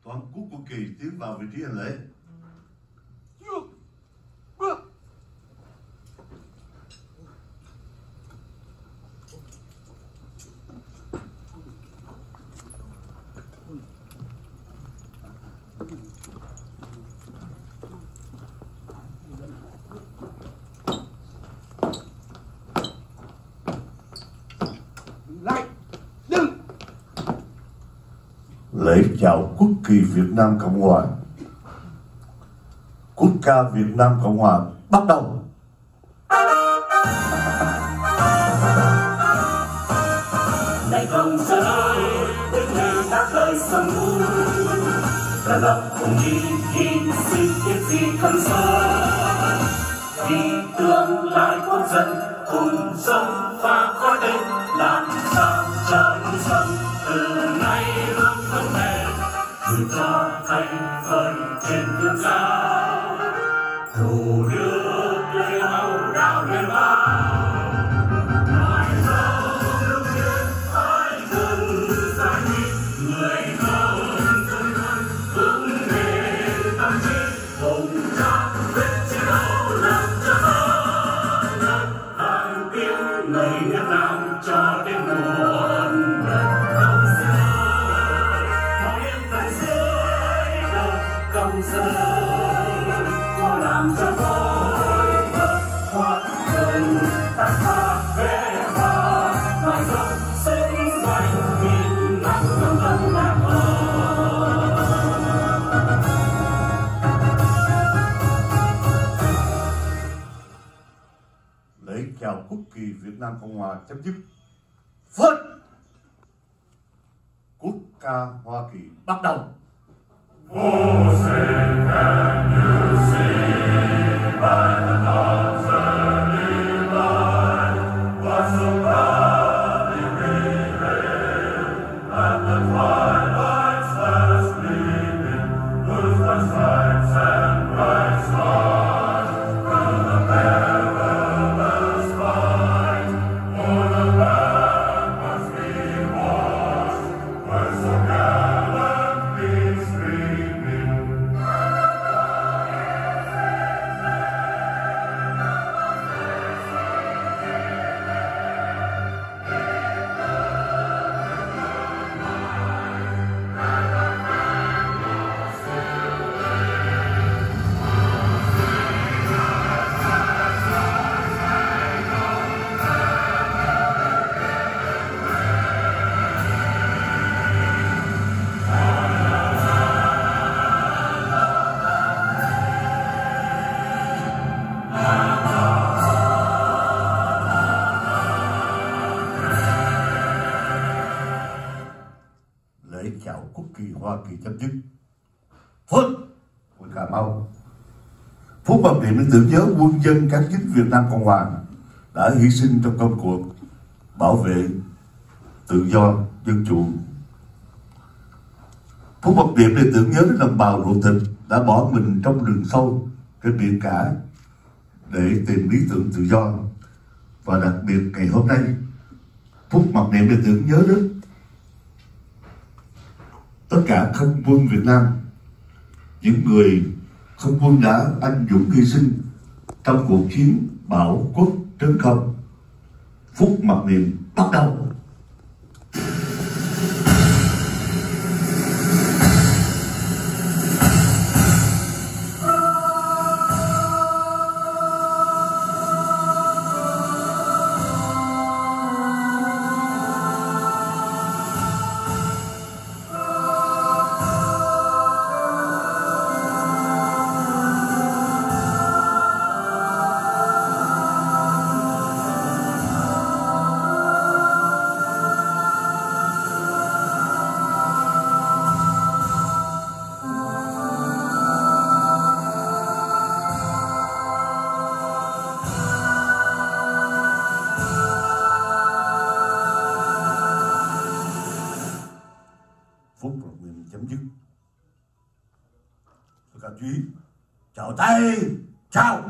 Toàn quốc của Kỳ tiến vào vị trí hành lễ. Lễ chào quốc kỳ Việt Nam Cộng Hòa. Quốc ca Việt Nam Cộng Hòa bắt đầu. Này Công Sơn ơi, tiếng người đã khởi sông u, ra lập cùng đi hy sinh tiếc gì thân xa, vì tương lai quốc dân cùng sông pha khói đêm, làm sao trời sông từ nay luôn vững bền, gửi cho thành phần trên tương giao, thủ nước lấy máu đào lên bao. Lễ chào quốc kỳ Việt Nam Cộng Hòa chấm dứt. Phật quốc ca Hoa Kỳ bắt đầu. Oh, say can you see by the dawn's early light what so proudly we hailed at the twilight's last gleaming, whose bright stripes and bright stars through the perilous fight o'er the ramparts we watched were so gallantly streaming. Lễ chào quốc kỳ Hoa Kỳ chấm dứt. Phật của Cà Mau. Phút mặc niệm để tưởng nhớ quân dân cán chính Việt Nam Cộng Hòa đã hy sinh trong công cuộc bảo vệ tự do dân chủ. Phút mặc niệm để tưởng nhớ đến đồng bào ruột thịt đã bỏ mình trong rừng sâu trên biển cả để tìm lý tưởng tự do. Và đặc biệt ngày hôm nay, phút mặc niệm để tưởng nhớ đến tất cả không quân Việt Nam, những người không quân đã anh dũng hy sinh trong cuộc chiến bảo quốc trấn không. Phút mặc niệm bắt đầu. Phút mặc niệm chấm dứt. Tất cả chú ý, chào tay, chào.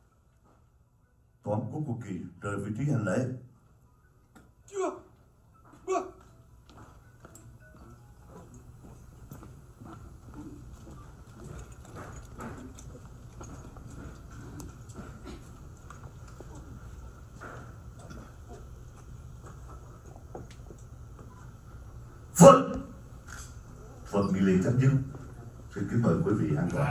Toàn quốc của Kỳ rời vị trí hành lễ. Chưa, bước. Phần nghi lễ chấm dứt. Xin kính mời quý vị an toàn.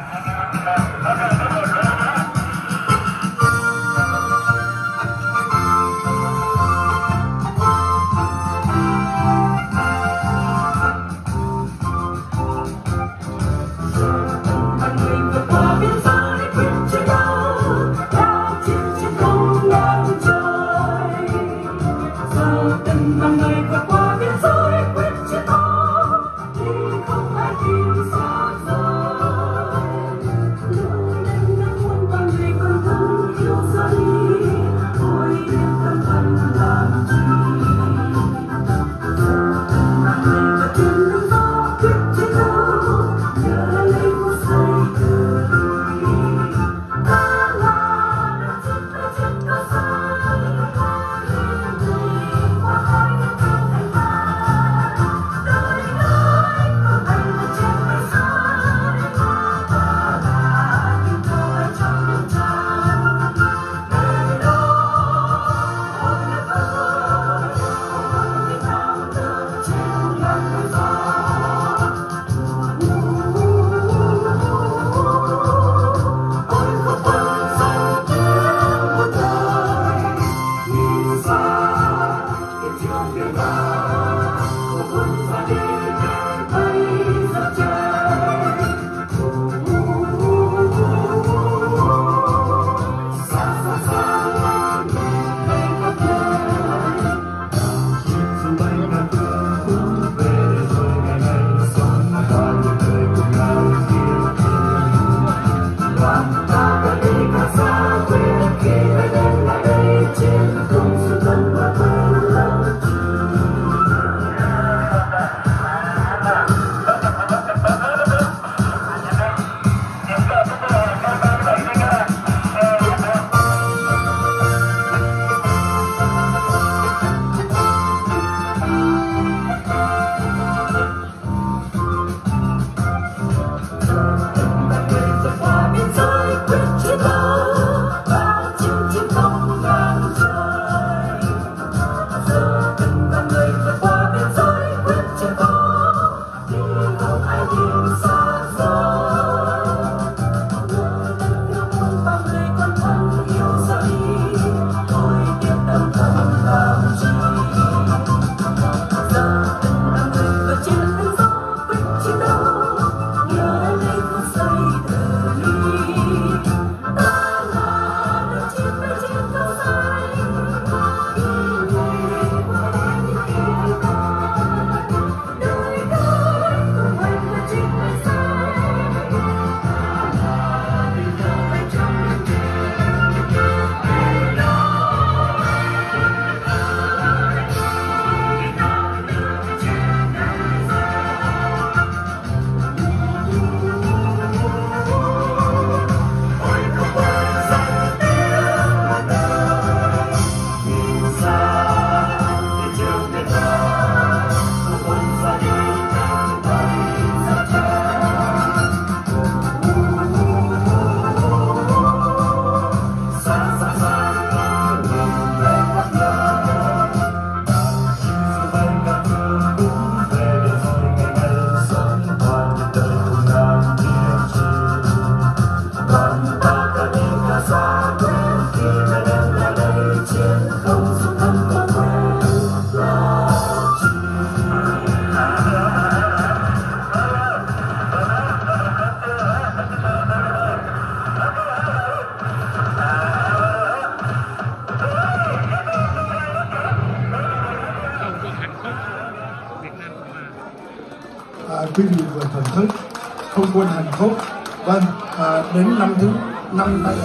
quý vị vừa thưởng thức Không Quân Hạnh Phúc. Vâng, đến năm thứ 5 nay.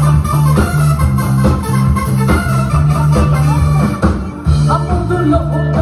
Lộn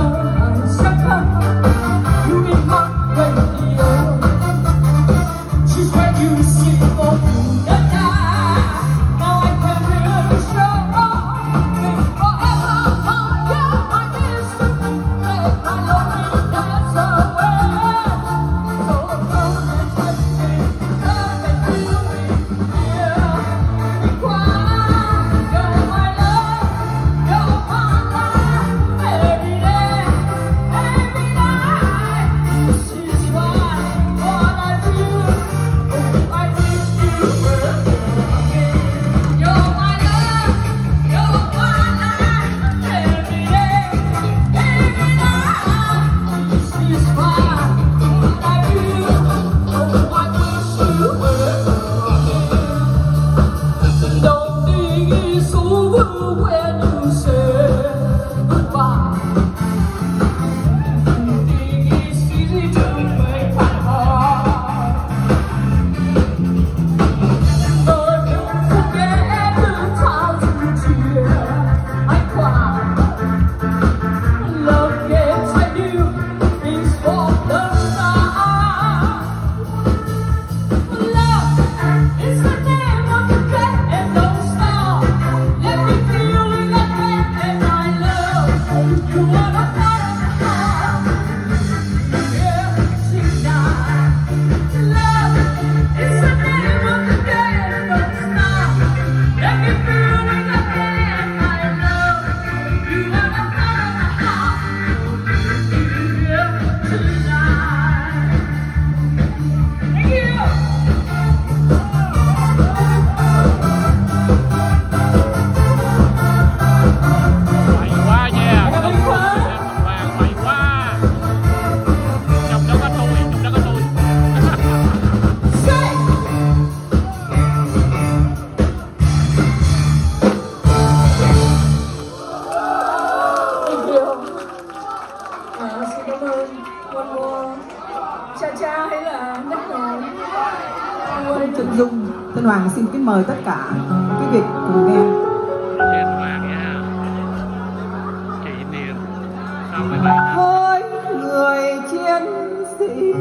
Tân Hoàng xin kính mời tất cả quý vị cùng nghe. Trên Hoàng nha, kỷ niệm 67 năm. Với người chiến sĩ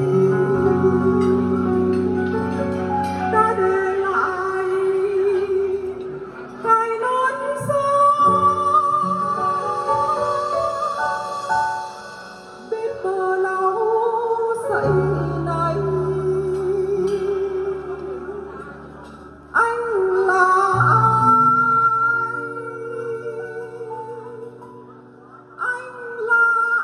đã để lại cái nón son bên bờ lão dậy này. Anh là ai? Anh là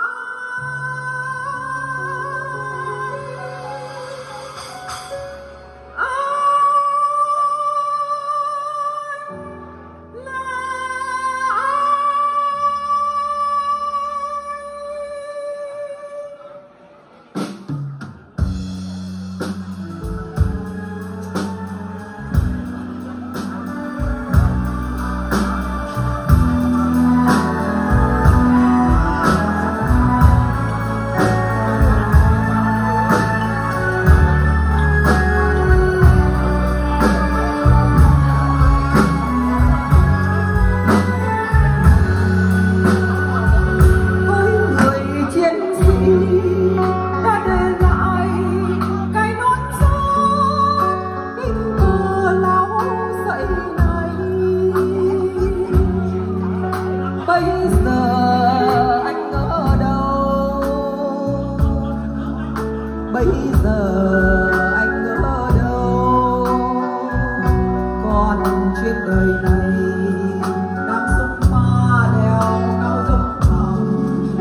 bây giờ anh ở đâu? Còn trên đời này đang sống pha đèo cao dốc thẳm,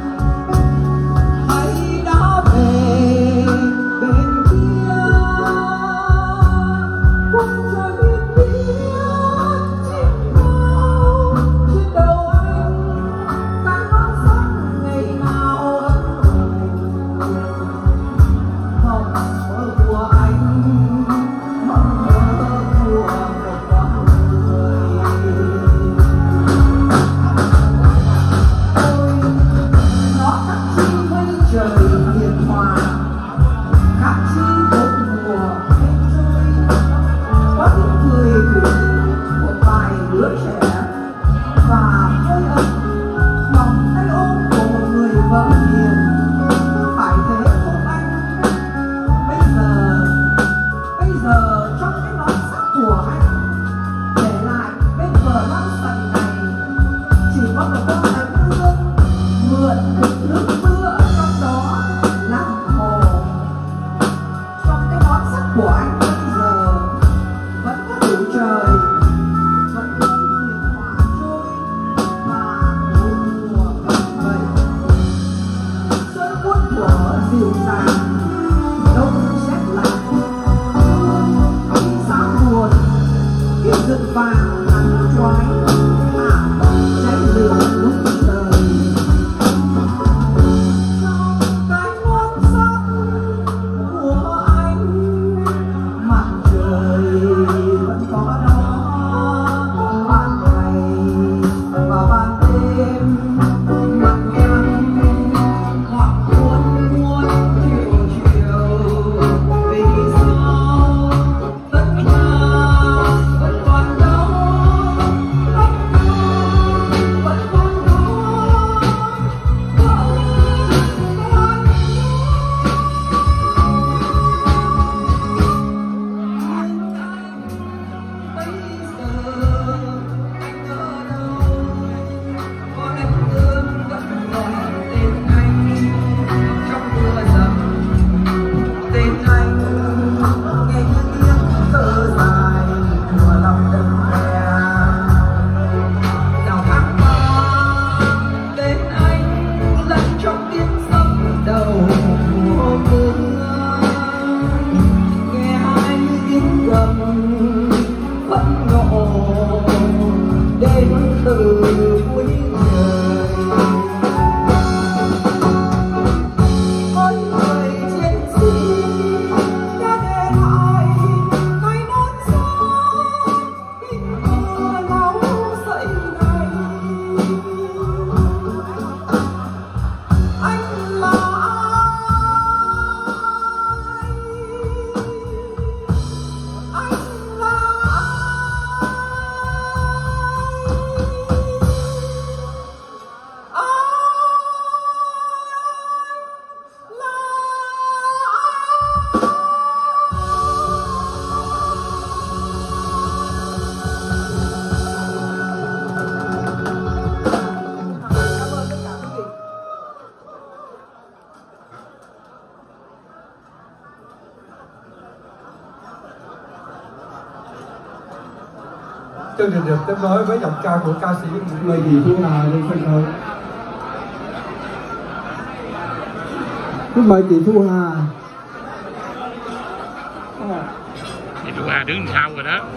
hay đã về bên kia khung trời biết biết chim bao trên đầu anh cái nón sắc ngày nào mộng mơ của anh, mộng mơ của một con người. Ôi nó khác chi mây trời hiền hòa, khác chi bốn mùa hết trôi. Có tiếng cười thủy của vài đứa trẻ và hơi ấm vòng tay ôm của một người vợ hiền. Phải thế không anh? Bây giờ trong cái nón sắc của anh để lại bên bờ lăng sành này chỉ có một con ánh hương mượn được nước mưa ở trong đó làm hồ. Trong cái nón sắc của anh bây giờ vẫn có đủ trời, vẫn có hiền hòa trôi và bốn mùa vẫn vậy. Xuân buốt của dịu dàng, đông rét lạnh, khi sáng buồn, khi rực vàng nắng choáng hạ cháy lửa lúc đời. Trong cái nón sắc của anh, mặt trời vẫn có đó, ban ngày và ban đêm, mặt trăng hoặc buồn buồn chiều chiều. Vì sao tất cả vẫn còn đó, tất chương trình được tiếp nối với giọng ca của ca sĩ Lê Thị Thu Hà lên sân khấu. Xin mời chị Thu Hà. Chị Thu Hà đứng sau rồi đó.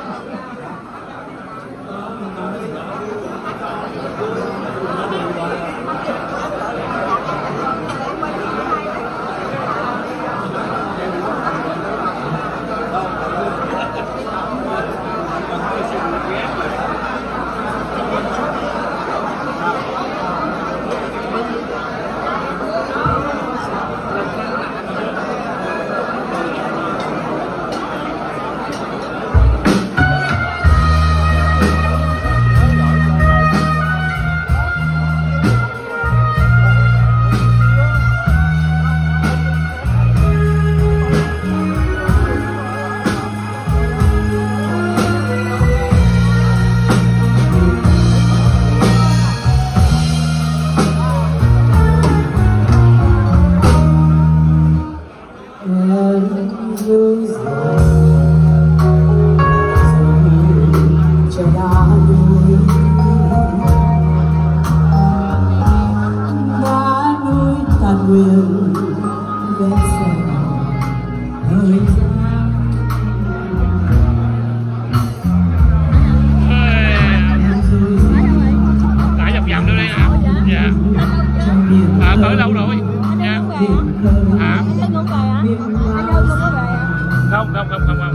Tới đâu rồi? Dạ. Hả? Không.